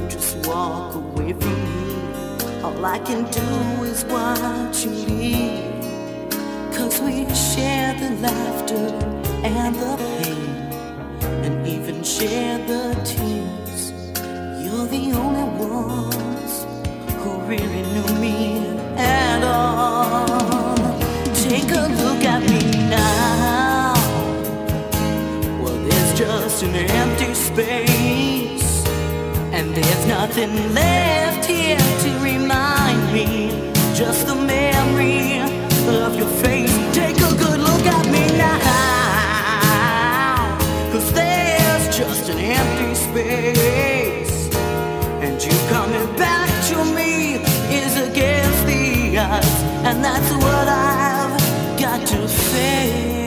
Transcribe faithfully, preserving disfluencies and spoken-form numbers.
just walk away from me. All I can do is watch you leave. 'Cause we share the laughter and the pain, and even share the tears. You're the only ones who really knew me at all. Take a look at me now. Well, there's just an empty space, and there's nothing left here to remind me. Just the memory of your face. Take a good look at me now, 'cause there's just an empty space, and you coming back to me is against the odds, and that's what I've got to face.